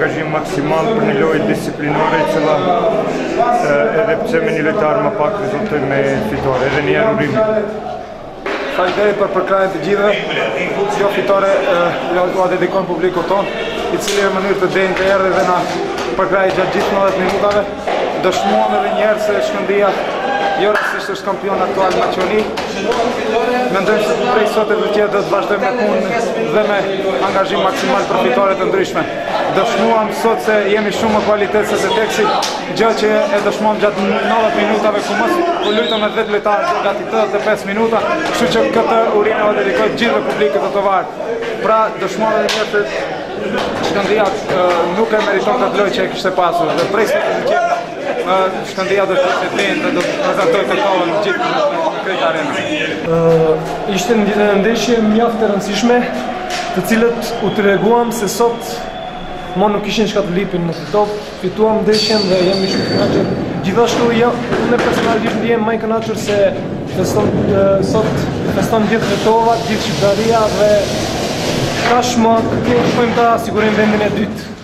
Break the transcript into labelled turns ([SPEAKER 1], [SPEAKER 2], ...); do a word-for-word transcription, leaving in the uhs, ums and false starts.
[SPEAKER 1] angazhim maksimal për një lojë disiplinore e cila edhe pse me një lojtar më pak rezultoj me fitore, edhe një urimi.
[SPEAKER 2] Faleminderit për përkrahjen të gjithëve. Kjo fitore ua dedikon publikut tonë, i cili në mënyrë të denjtë erdhi dhe na përkrahi gjatë gjithë nëntëdhjetë minutave. Dëshmuam edhe një herë se Shkëndija jo rastësisht është kampion aktual maqoni. Mendojmë se prej sot e të tjerë do të vazhdojmë me punë dhe me angazhim maksimal për fitore të ndryshme. Dëshmuam sot se jemi shumë më kualitet se Teksi, gjë që e dëshmuam gjatë nëntëdhjetë minutave ku mos u lutëm me dhjetë lojtarë gati tetëdhjetë e pesë minuta, kështu që këtë urinë ua dedikoj gjithë publikut të Tovarë. Pra dëshmuam edhe një herë se Shkëndija nuk e meriton këtë lojë që e kishte pasur dhe prej sot e të tjerë Shkëndija do të ishte të dhe do të prezentoj të kohën në gjithë në krejtë arenë.
[SPEAKER 3] Ishte një ndeshje mjaft e rëndësishme, të cilët u të reguam se sot mo nuk ishin çka të lipin në top, fituam ndeshjen dhe jemi shumë të kënaqur. Gjithashtu ja, unë personalisht ndihem më i kënaqur se feston sot feston gjithë Vetova, gjithë Shqipëria dhe tashmë kemi ta sigurojmë vendin e dytë.